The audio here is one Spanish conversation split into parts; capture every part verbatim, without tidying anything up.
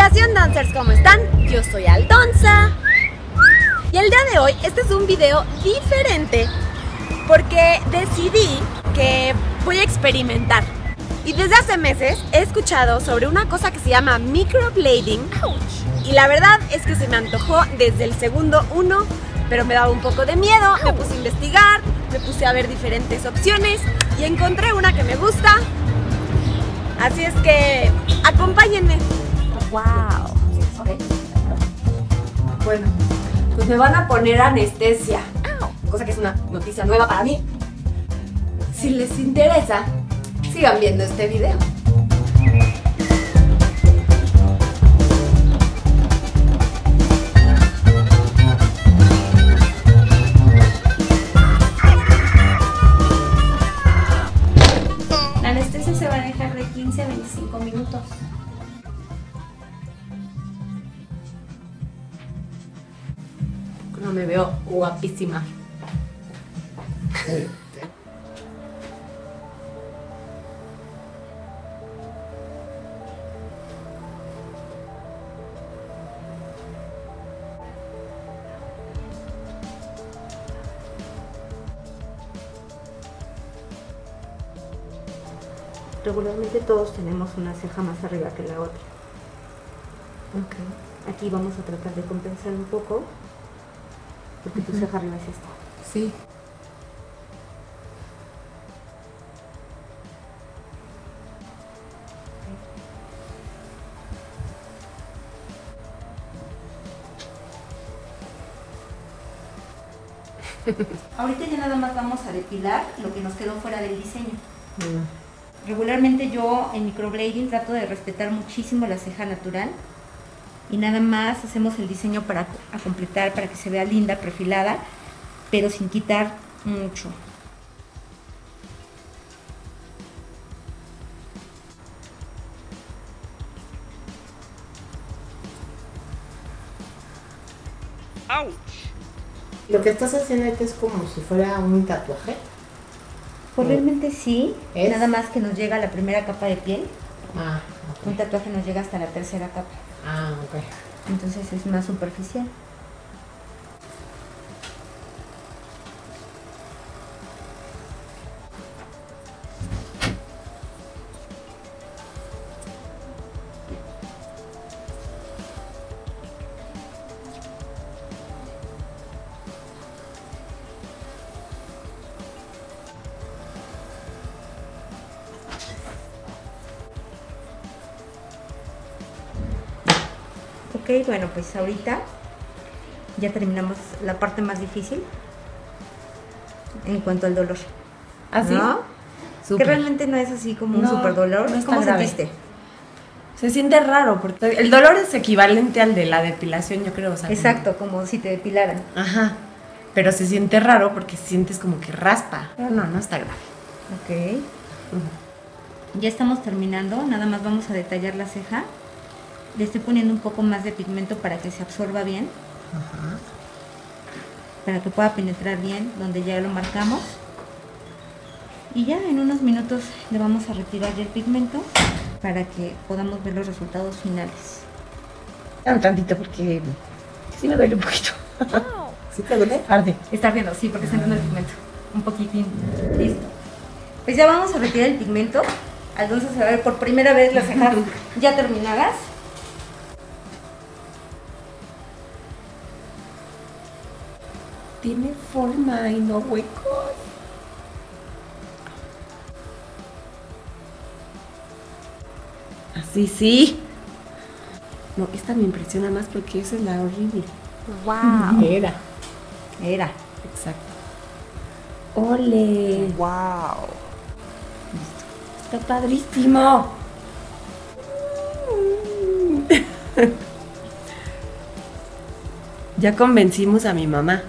Tripulación Dancers, ¿cómo están? Yo soy Aldonza. Y el día de hoy, este es un video diferente porque decidí que voy a experimentar. Y desde hace meses he escuchado sobre una cosa que se llama microblading. Y la verdad es que se me antojó desde el segundo uno, pero me daba un poco de miedo. Me puse a investigar, me puse a ver diferentes opciones y encontré una que me gusta. Así es que acompáñenme. Wow. Okay. Bueno, pues me van a poner anestesia, cosa que es una noticia nueva para mí. Si les interesa, sigan viendo este video. La anestesia se va a dejar de quince a veinticinco minutos. No me veo guapísima. Regularmente todos tenemos una ceja más arriba que la otra. Okay. Aquí vamos a tratar de compensar un poco, porque tu ceja arriba es esta. Sí. Ahorita ya nada más vamos a depilar lo que nos quedó fuera del diseño. Mm. Regularmente yo en microblading trato de respetar muchísimo la ceja natural y nada más hacemos el diseño para a completar, para que se vea linda, perfilada, pero sin quitar mucho. ¡Auch! Lo que estás haciendo ahorita es como si fuera un tatuaje. Pues realmente sí, ¿Es? nada más que nos llega la primera capa de piel. Ah, Un ok. tatuaje nos llega hasta la tercera capa, Ah, ok. entonces es más superficial. Ok, bueno, pues ahorita ya terminamos la parte más difícil en cuanto al dolor. ¿Así? ¿No? Súper. Que realmente no es así como un No, super dolor. no es tan ¿Cómo grave. sentiste? Se siente raro, porque el dolor es equivalente al de la depilación, yo creo. O sea, Exacto, como si te depilaran. como- ajá. Pero se siente raro porque sientes como que raspa. Pero no, no está grave. Ok. Ya estamos terminando, nada más vamos a detallar la ceja. Le estoy poniendo un poco más de pigmento para que se absorba bien, Ajá. para que pueda penetrar bien donde ya lo marcamos. Y ya en unos minutos le vamos a retirar ya el pigmento para que podamos ver los resultados finales. Un tantito porque sí me duele un poquito. ¿Sí te duele? Arde. Está viendo, sí, porque está entrando el pigmento. Un poquitín. Listo. Pues ya vamos a retirar el pigmento. Entonces se va a ver por primera vez las cejas ya terminadas. Tiene forma y no huecos. Así sí. No, esta me impresiona más porque esa es la horrible. Wow. Era. Era. Exacto. ¡Ole! Wow. Está padrísimo. Ya convencimos a mi mamá.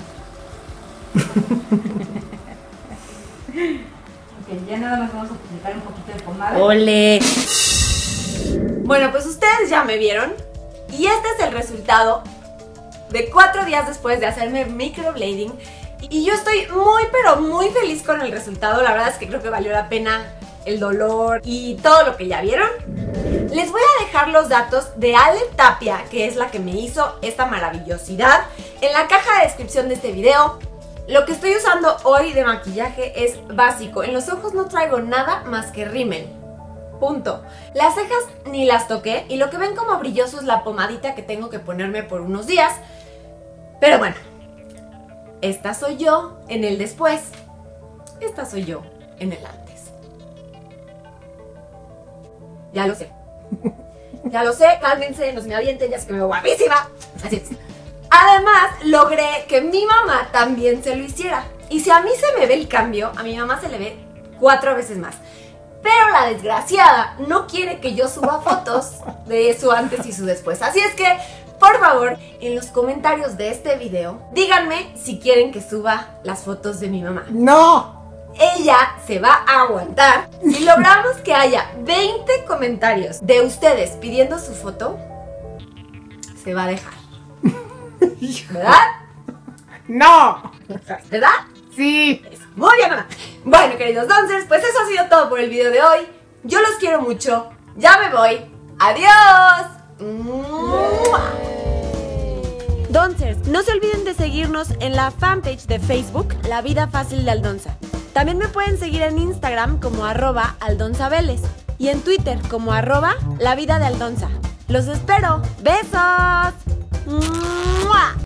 Ok, ya nada más vamos a aplicar un poquito de pomada. ¡Ole! Bueno, pues ustedes ya me vieron y este es el resultado de cuatro días después de hacerme microblading y yo estoy muy pero muy feliz con el resultado. La verdad es que creo que valió la pena el dolor y todo lo que ya vieron. Les voy a dejar los datos de Ale Tapia, que es la que me hizo esta maravillosidad, en la caja de descripción de este video. Lo que estoy usando hoy de maquillaje es básico. En los ojos no traigo nada más que rímel. Punto. Las cejas ni las toqué y lo que ven como brilloso es la pomadita que tengo que ponerme por unos días. Pero bueno, esta soy yo en el después. Esta soy yo en el antes. Ya lo sé. Ya lo sé, cálmense, no se me avienten, ya sé que me veo guapísima. Así es. Además, logré que mi mamá también se lo hiciera. Y si a mí se me ve el cambio, a mi mamá se le ve cuatro veces más. Pero la desgraciada no quiere que yo suba fotos de su antes y su después. Así es que, por favor, en los comentarios de este video, díganme si quieren que suba las fotos de mi mamá. ¡No! Ella se va a aguantar. Si logramos que haya veinte comentarios de ustedes pidiendo su foto, se va a dejar. ¿Verdad? ¡No! ¿Verdad? Sí. Muy bien, mamá. Bueno, queridos Doncers, pues eso ha sido todo por el video de hoy. Yo los quiero mucho. Ya me voy. ¡Adiós! ¡Mua! Doncers, no se olviden de seguirnos en la fanpage de Facebook, La Vida Fácil de Aldonza. También me pueden seguir en Instagram como arroba aldonzaveles y en Twitter como arroba La Vida de Aldonza. ¡Los espero! ¡Besos! ¡Mua!